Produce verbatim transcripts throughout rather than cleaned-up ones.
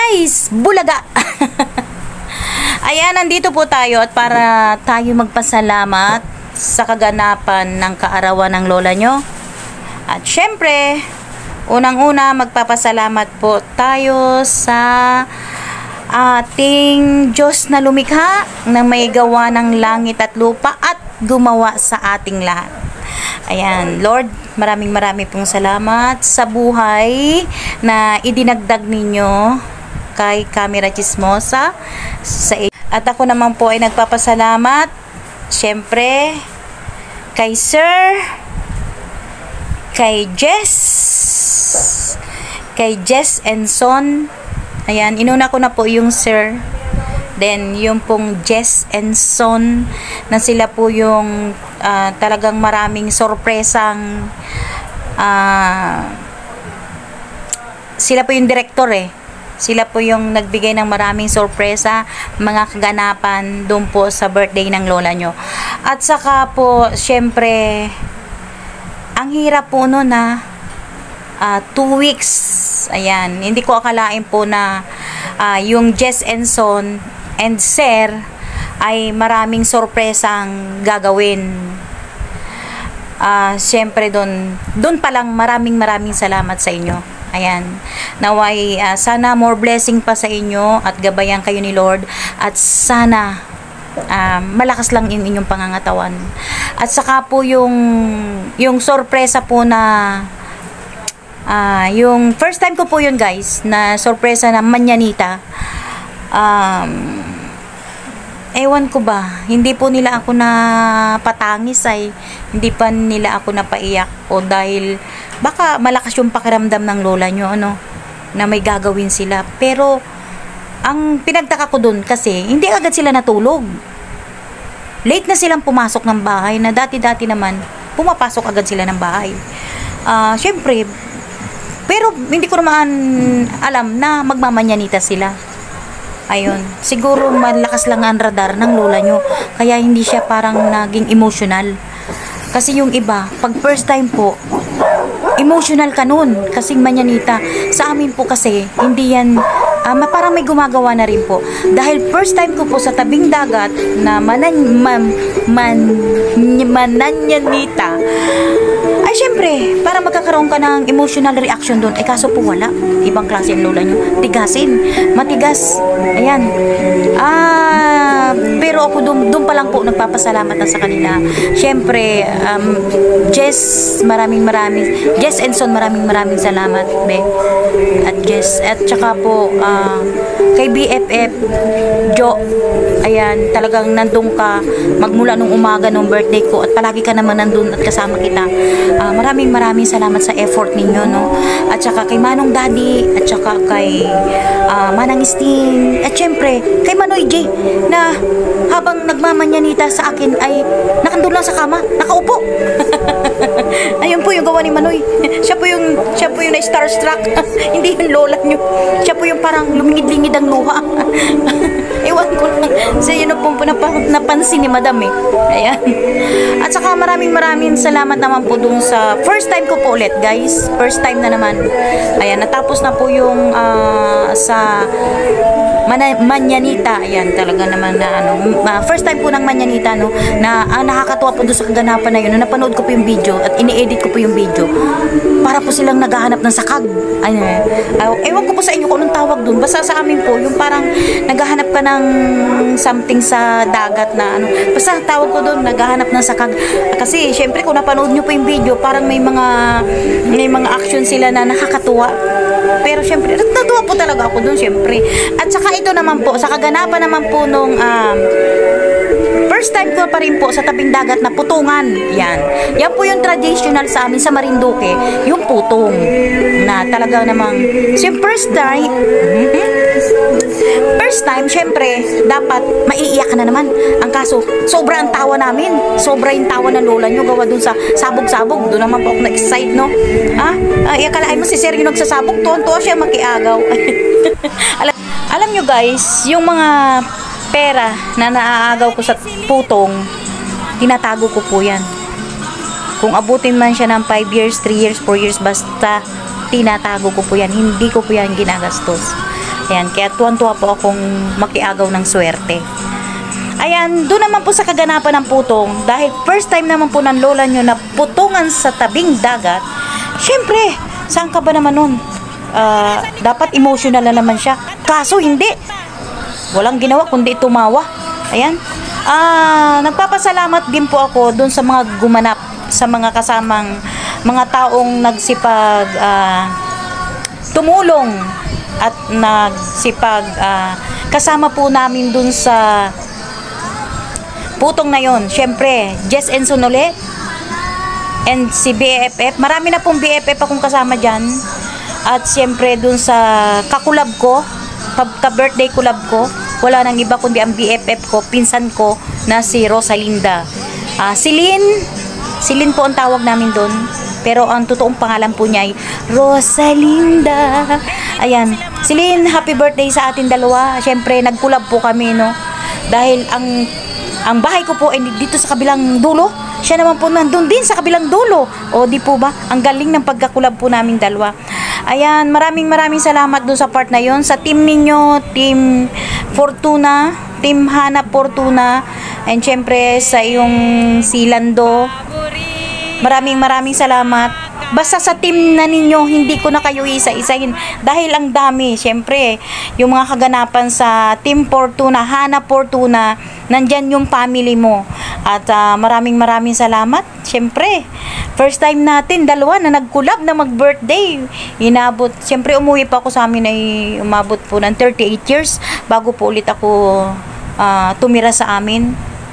guys, bulaga. Ayan, nandito po tayo at para tayo magpasalamat sa kaganapan ng kaarawan ng lola nyo. At syempre, unang-una magpapasalamat po tayo sa ating Diyos na lumikha na may gawa ng langit at lupa at gumawa sa ating lahat. Ayan, Lord, maraming maraming pong salamat sa buhay na idinagdag ninyo kay Camera Chismosa. Sa at ako naman po ay nagpapasalamat, syempre, kay Sir, kay Jess, kay Jess and Son. Ayan, inuna ko na po yung Sir. Then, yung pong Jess and Son, na sila po yung uh, talagang maraming sorpresang uh, sila po yung director eh. Sila po yung nagbigay ng maraming sorpresa, mga kaganapan doon po sa birthday ng lola nyo. At saka po, syempre, ang hirap po no na uh, two weeks. Ayan, hindi ko akalain po na uh, yung Jess and Son and Sir ay maraming sorpresang gagawin. Uh, Siyempre doon, doon pa lang maraming maraming salamat sa inyo. Ayan, naway uh, sana more blessing pa sa inyo at gabayan kayo ni Lord at sana uh, malakas lang in inyong pangangatawan. At saka po yung yung sorpresa po na uh, yung first time ko po yun guys, na sorpresa na manyanita. Um, ewan ko ba, hindi po nila ako na patangis ay hindi pa nila ako napaiyak o dahil baka malakas yung pakiramdam ng lola nyo ano, na may gagawin sila. Pero ang pinagtaka ko dun kasi hindi agad sila natulog, late na silang pumasok ng bahay na dati-dati naman pumapasok agad sila ng bahay. Uh, syempre, pero hindi ko naman alam na magmamanyanita sila. Ayun, siguro malakas lang ang radar ng lola nyo, kaya hindi siya parang naging emotional. Kasi yung iba, pag first time po, emotional ka nun, kasing manyanita. Sa amin po kasi, hindi yan, uh, parang may gumagawa na rin po. Dahil first time ko po sa tabing dagat na manan, man, man, mananyanita, ay syempre, para magkakaroon ka ng emotional reaction doon. Eh kaso po wala. Ibang klase ang lola nyo. Tigasin. Matigas. Ayan. Ah, pero ako doon, doon pa lang po nagpapasalamat na sa kanila. Syempre, um, Jess, maraming maraming, Jess and Son, maraming maraming salamat, be. At Jess. At saka po, uh, kay B F F, Jo, ayan, talagang nandun ka magmula nung umaga nung birthday ko at palagi ka naman nandun at kasama kita. Uh, maraming maraming salamat sa effort ninyo, no? At saka kay Manong Daddy, at saka kay uh, Manang Sting, at syempre kay Manoy J, na habang nagmamanyanita sa akin ay nakandun lang sa kama, nakaupo. Ayun po yung gawa ni Manoy. Siya po yung siya po yung na-starstruck. Hindi yung lola nyo. Siya po yung parang lumingid-lingid ang luha. Ewan ko lang. So yun po nap napansin ni Madam eh. Ayan. At saka maraming maraming salamat naman po dun sa first time ko po ulit guys. First time na naman. Ayan, natapos na po yung uh, sa Mana, manyanita. Ayan, talaga naman na ano, uh, first time po ng manyanita, no, na uh, nakakatuwa po doon sa kaganapan na yun. No, napanood ko po yung video at ini-edit ko po yung video. Para po silang naghahanap ng sakag. Ano, uh, ewan ko po sa inyo kung anong tawag doon. Basta sa amin po, yung parang naghahanap ka ng something sa dagat na ano. Basta tawag ko doon, naghahanap ng sakag. Kasi, syempre, kung napanood nyo po yung video, parang may mga may mga action sila na nakakatuwa. Pero syempre, natuwa po talaga ako doon, syempre. At saka ito naman po, sa kaganapan naman po nung um, first time ko pa rin po sa tabing dagat na putungan. Yan. Yan po yung traditional sa amin sa Marinduque, yung putong. Na talaga namang, so first time, first time, syempre, dapat maiiyak ka na naman. Ang kaso, sobra ang tawa namin. Sobra yung tawa ng lola nyo, gawa dun sa sabog-sabog. Doon naman po ako na-excite, no? Ha? Ay, akalain mo si Sir yung nagsasabog, tuwan-tuwa siya makiagaw. alam, alam nyo guys, yung mga pera na naaagaw ko sa putong, tinatago ko po yan. Kung abutin man siya ng five years, three years, four years, basta tinatago ko po yan. Hindi ko po yan ginagastos. Ayan, kaya tuwan-tuwa po akong makiagaw ng swerte. Ayan, doon naman po sa kaganapan ng putong, dahil first time naman po ng lola nyo na putungan sa tabing dagat, syempre, saan ka ba naman nun? Uh, dapat emotional na naman siya. Kaso hindi. Walang ginawa kundi tumawa. Ayan. Ah, nagpapasalamat din po ako doon sa mga gumanap, sa mga kasamang mga taong nagsipag uh, tumulong at nagsipag uh, kasama po namin doon sa putong na yon. Syempre, Jess Enson ulit and si B F F. Marami na pong B F F akong kasama dyan. At syempre dun sa kakulab ko, ka-birthday kulab ko, wala nang iba kundi ang B F F ko, pinsan ko na si Rosalinda. Uh, Silin, Silin po ang tawag namin dun. Pero ang totoong pangalan po niya ay Rosalinda. Ayan, Silin, happy birthday sa atin dalawa. Syempre, nagkulab po kami, no? Dahil ang ang bahay ko po ay dito sa kabilang dulo. Siya naman po nandun din sa kabilang dulo. O di po ba? Ang galing ng pagkakulab po namin dalawa. Ayan, maraming maraming salamat doon sa part na yon. Sa team ninyo, Team Fortuna, Team Hana Fortuna, and syempre sa iyong Silando. Maraming maraming salamat. Basta sa team na ninyo, hindi ko na kayo isa-isahin. Dahil ang dami, syempre, yung mga kaganapan sa Team Fortuna, Hana Fortuna, nandyan yung family mo. At uh, maraming maraming salamat. Syempre, first time natin, dalawa na nag-collab na mag-birthday. Inabot, syempre umuwi pa ako sa amin ay umabot po ng thirty-eight years bago po ulit ako uh, tumira sa amin.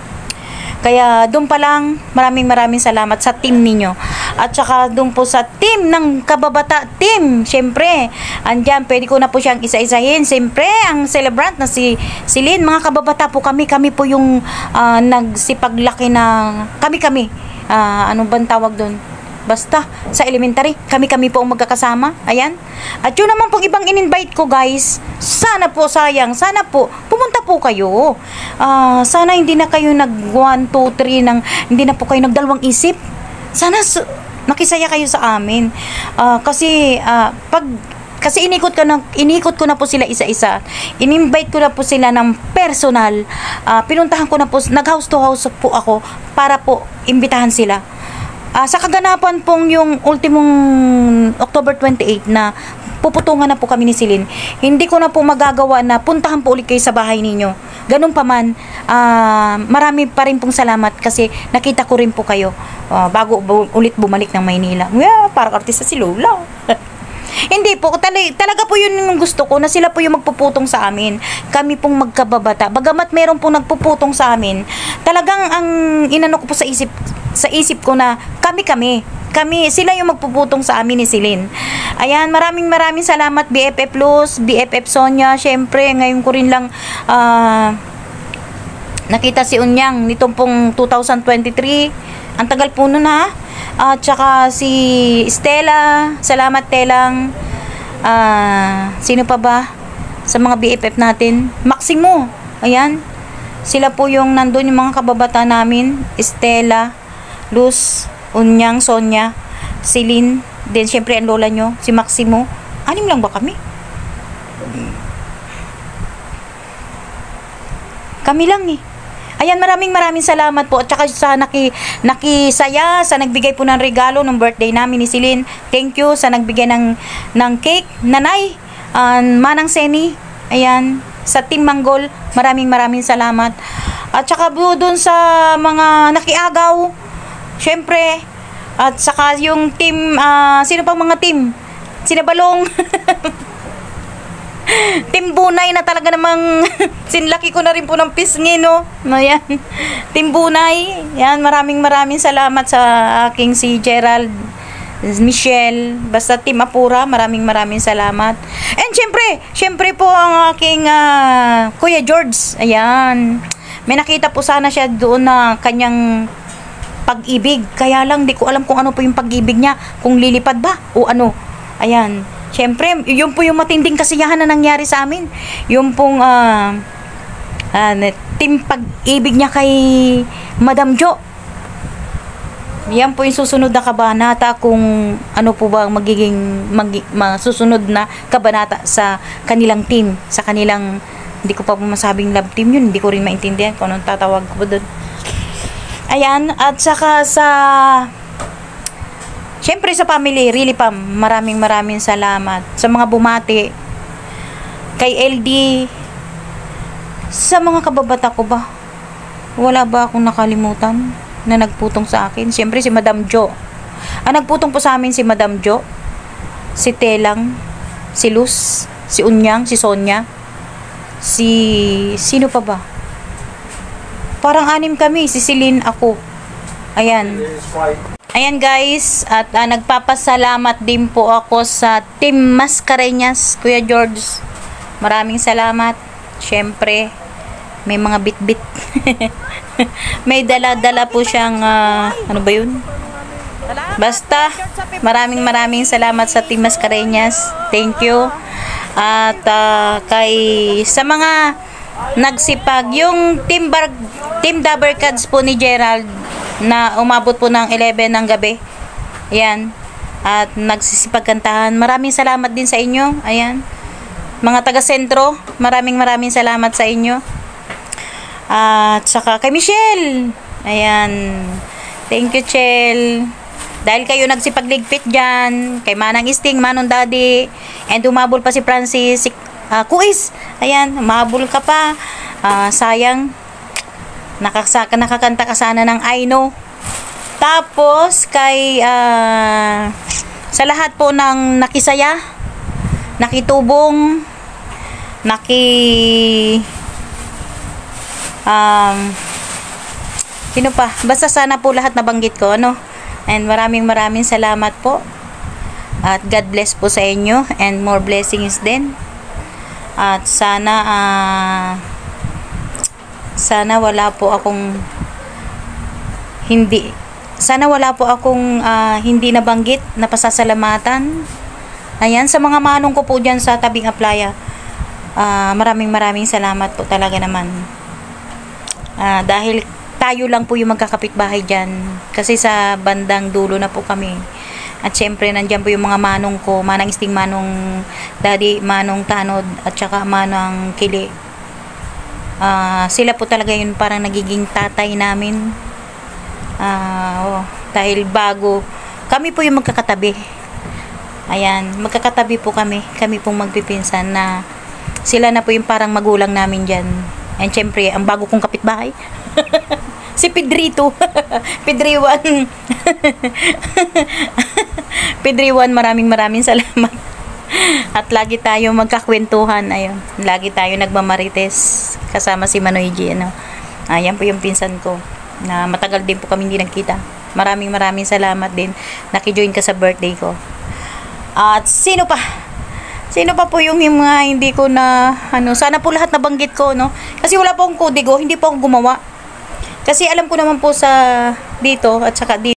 Kaya doon pa lang, maraming maraming salamat sa team ninyo. At saka doon po sa team ng Kababata Team, syempre, andyan, pwede ko na po siyang isa-isahin. Syempre, ang celebrant na si Silin, mga kababata po kami, kami po yung uh, nagsipaglaki na, kami-kami, uh, ano bang tawag doon? Basta, sa elementary, kami-kami po ang magkakasama. Ayan. At yun naman pong ibang in-invite ko, guys. Sana po, sayang. Sana po, pumunta po kayo. Uh, sana hindi na kayo nag one, two, three, ng, hindi na po kayo nagdalawang isip. Sana nakisaya kayo sa amin. Uh, kasi, uh, pag kasi inikot ko na inikot ko na po sila isa-isa. In-invite ko na po sila ng personal. Uh, pinuntahan ko na po, nag-house to house po ako para po imbitahan sila. Uh, sa kaganapan pong yung ultimong October twenty-eight na puputungan na po kami ni Silin, hindi ko na po magagawa na puntahan po ulit kayo sa bahay ninyo. Ganun pa man, uh, marami pa rin pong salamat kasi nakita ko rin po kayo uh, bago bu- ulit bumalik ng Maynila. Yeah, parang artista si Lola. Hindi po, tal- talaga po yun yung gusto ko, na sila po yung magpuputong sa amin. Kami pong magkababata. Bagamat meron pong nagpuputong sa amin, talagang ang inano ko po sa isip, sa isip ko na kami-kami. Kami, sila yung magpuputong sa amin ni Silin. Ayan, maraming maraming salamat B F F Luz, B F F Sonia. Syempre, ngayon ko rin lang uh, nakita si Unyang nitong pong two thousand twenty-three. Ang tagal po nun ha. At uh, saka si Stella, salamat Telang. Uh, sino pa ba? Sa mga B F F natin. Maximo, ayan. Sila po yung nandun, yung mga kababata namin. Stella, Luz, Unyang, Sonia, Silin, then syempre ang lola nyo, si Maximo. Anim lang ba kami? Kami lang eh. Ayan, maraming maraming salamat po. At saka sa naki, nakisaya, sa nagbigay po ng regalo ng birthday namin ni Silin. Thank you sa nagbigay ng, ng cake. Nanay, uh, Manang Seni, ayan, sa Team Manggol, maraming maraming salamat. At saka po dun sa mga nakiagaw, syempre, at saka yung team, uh, sino pang mga team? Sinabalong. Team Bunay na talaga namang sinlaki ko na rin po ng pisngi, no? Ayan. Team Bunay. Yan, maraming maraming salamat sa aking si Gerald, Michelle, basta Team Apura, maraming maraming salamat. And syempre, syempre po ang aking uh, Kuya George. Ayan. May nakita po sana siya doon na kanyang pag-ibig. Kaya lang, di ko alam kung ano po yung pag-ibig niya. Kung lilipad ba o ano. Ayan. Siyempre, yun po yung matinding kasiyahan na nangyari sa amin. Yung pong uh, uh, team pag-ibig niya kay Madam Jo. yan po yung susunod na kabanata kung ano po ba ang magiging magi, masusunod na kabanata sa kanilang team, sa kanilang, hindi ko pa masabing love team yun, hindi ko rin maintindihan kung anong tatawag ko doon. Ayan, at saka sa syempre sa family, really pa, maraming maraming salamat sa mga bumati kay L D, sa mga kababata ko ba, wala ba akong nakalimutan na nagputong sa akin? Siyempre si Madam Jo. Ang nagputong po sa amin si Madam Jo, si Telang, si Luz, si Unyang, si Sonia, si sino pa ba? Parang anim kami, si Celine, ako. Ayan. Ayan guys, at uh, nagpapasalamat din po ako sa Team Mascareñas, Kuya George. Maraming salamat. Siyempre, may mga bit-bit. May dala-dala po siyang, uh, ano ba yun? Basta, maraming maraming salamat sa Team Mascareñas. Thank you. At uh, kay, sa mga nagsipag, yung Team, Bar, Team Dabarkads po ni Gerald, na umabot po ng eleven ng gabi. Ayan. At nagsisipagkantahan. Maraming salamat din sa inyo. Ayan. Mga taga-sentro, maraming maraming salamat sa inyo. At saka kay Michelle. Ayan. Thank you, Chel. Dahil kayo nagsipagligpit dyan. Kay Manang Isting, Manong Daddy. And umabol pa si Francis. Si, uh, Kuis. Ayan. Umabol ka pa. Uh, sayang. Nakasaka, nakakanta ka sana ng I Know. Tapos, kay, uh, sa lahat po ng nakisaya, nakitubong, naki, um, sino pa? Basta sana po lahat nabanggit ko, ano? And maraming maraming salamat po. At God bless po sa inyo. And more blessings din. At sana, ah, uh, sana wala po akong hindi sana wala po akong uh, hindi nabanggit na pasasalamatan. Ayan, sa mga manong ko po dyan sa tabing Aplaya, uh, maraming maraming salamat po talaga naman. Uh, dahil tayo lang po yung magkakapitbahay dyan, kasi sa bandang dulo na po kami. At syempre nandyan po yung mga manong ko, Manang Isting, Manong Daddy, Manong Tanod, at saka Manang Kili. Uh, sila po talaga yun, parang nagiging tatay namin. Uh, oh, dahil bago kami po yung magkakatabi. Ayan, magkakatabi po kami. Kami pong magpipinsan na sila na po yung parang magulang namin dyan. And syempre, ang bago kong kapitbahay si Pedrito. Pedriwan. Pedriwan, maraming maraming salamat. At lagi tayo magkakwentuhan. Ayun, lagi tayo nagmamarites kasama si Manoy G, ano. Ayan po yung pinsan ko na matagal din po kami hindi nagkita. Maraming maraming salamat din nakijoin ka sa birthday ko. At sino pa? Sino pa po yung mga hindi ko na ano, sana po lahat nabanggit ko, no? Kasi wala po akong kodigo, hindi po ako gumawa. Kasi alam ko naman po sa dito at saka dito